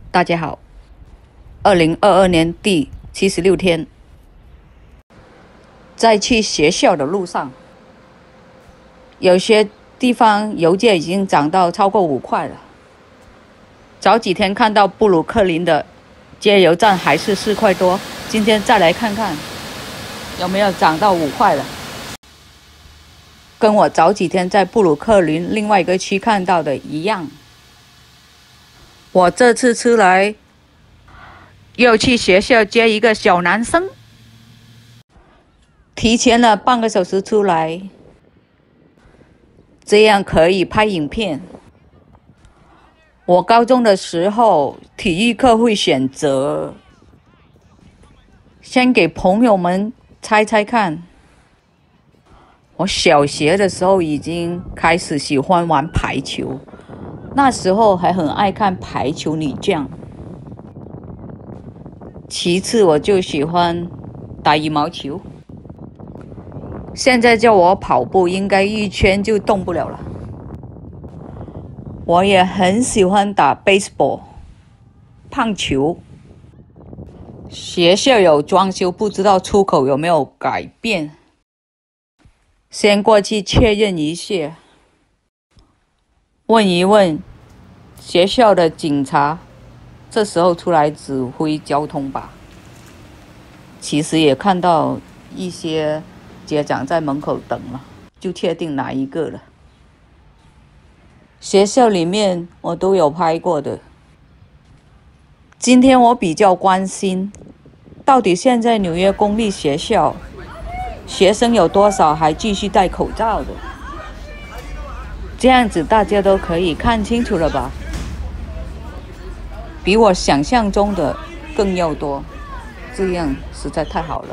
大家好，2022年第76天，在去学校的路上，有些地方油价已经涨到超过5块了。早几天看到布鲁克林的加油站还是4块多，今天再来看看有没有涨到5块了。跟我早几天在布鲁克林另外一个区看到的一样。我这次出来又去学校接一个小男生，提前了半个小时出来，这样可以拍影片。我高中的时候体育课会选择先给朋友们猜猜看。我小学的时候已经开始喜欢玩排球，那时候还很爱看排球女将。其次我就喜欢打羽毛球，现在叫我跑步应该1圈就动不了了。我也很喜欢打 baseball 棒球。学校有装修，不知道出口有没有改变，先过去确认一下，问一问学校的警察，这时候出来指挥交通吧。其实也看到一些家长在门口等了，就确定哪一个了。学校里面我都有拍过的。今天我比较关心，到底现在纽约公立学校学生有多少还继续戴口罩的？这样子大家都可以看清楚了吧？比我想象中的更要多，这样实在太好了。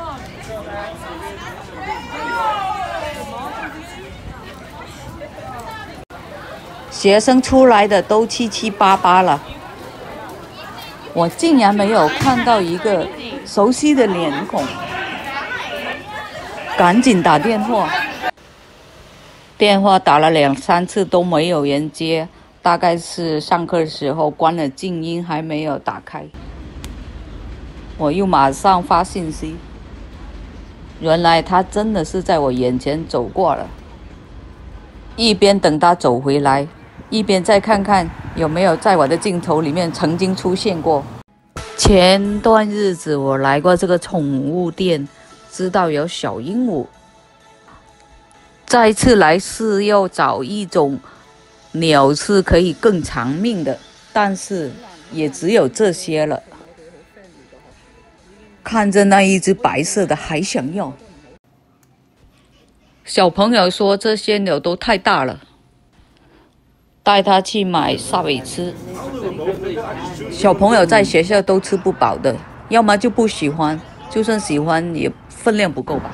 学生出来的都七七八八了，我竟然没有看到一个熟悉的脸孔，赶紧打电话。电话打了2、3次都没有人接，大概是上课的时候关了静音还没有打开。我又马上发信息，原来他真的是在我眼前走过了。一边等他走回来，一边再看看有没有在我的镜头里面曾经出现过。前段日子我来过这个宠物店，知道有小鹦鹉。再次来是要找一种鸟是可以更长命的，但是也只有这些了。看着那一只白色的还想要。小朋友说这些鸟都太大了，带他去买沙尾吃。小朋友在学校都吃不饱的，要么就不喜欢，就算喜欢也分量不够吧。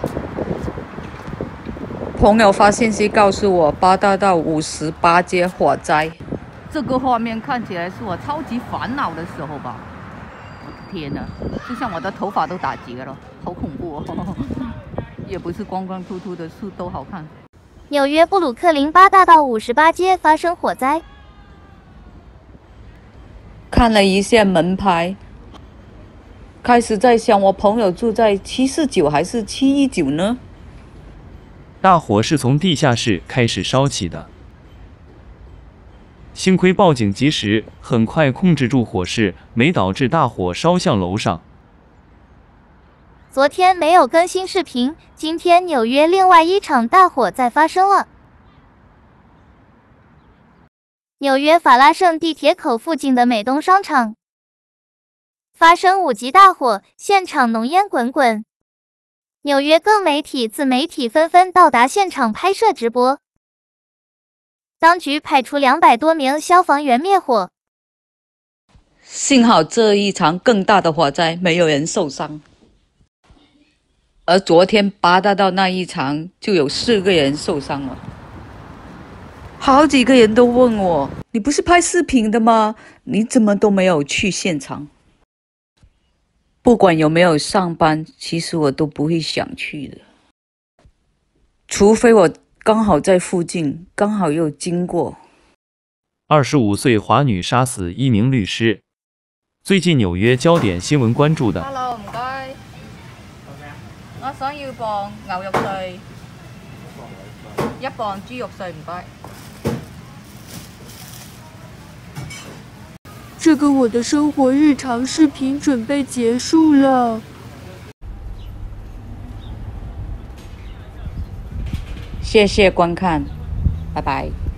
朋友发信息告诉我8大道58街火灾，这个画面看起来是我超级烦恼的时候吧。我的天哪，就像我的头发都打结了，好恐怖哦！也不是光光秃秃的树都好看。 纽约布鲁克林8大道58街发生火灾。 看了一下门牌，开始在想我朋友住在749还是719呢？ 大火是从地下室开始烧起的，幸亏报警及时，很快控制住火势，没导致大火烧向楼上。 昨天没有更新视频，今天纽约另外一场大火再发生了。纽约法拉盛地铁口附近的美东商场发生5级大火，现场浓烟滚滚。纽约各媒体、自媒体纷纷到达现场拍摄直播。当局派出200多名消防员灭火。 幸好这一场更大的火灾没有人受伤，而昨天8大道那一场就有4个人受伤了。好几个人都问我，你不是拍视频的吗？你怎么都没有去现场？不管有没有上班，其实我都不会想去的，除非我刚好在附近，刚好又经过。 25岁华女杀死1名律师。 最近纽约焦点新闻关注的。 Hello， 唔該。我想要磅牛肉碎，1磅豬肉碎，唔該。 这个我的生活日常视频准备结束了。 谢谢观看，拜拜。